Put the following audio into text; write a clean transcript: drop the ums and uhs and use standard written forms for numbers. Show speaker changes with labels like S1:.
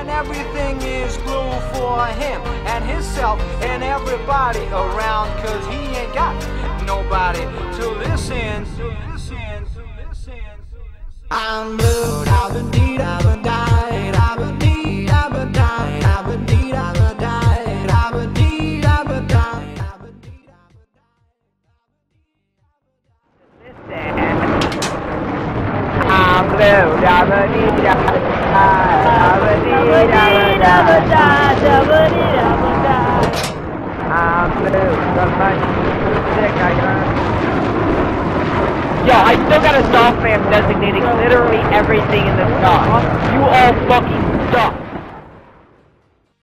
S1: and everything is blue for him and himself and everybody around, cause he ain't got nobody to listen. I'm blue, I've been deed, I've been died, I've been deed, I've been died, I've been deed, I've been died, I've been deed, I've been died, I've been deed, I'm blue, I've been deed, I've been died, I've been deed, I've been died, I've been deed, I've been died. I'm blue, the money, sick, I got. Yo, I still got a software designating literally everything in the sky. You all fucking